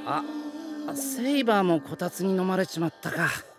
あ、セイバーもこたつに飲まれちまったか。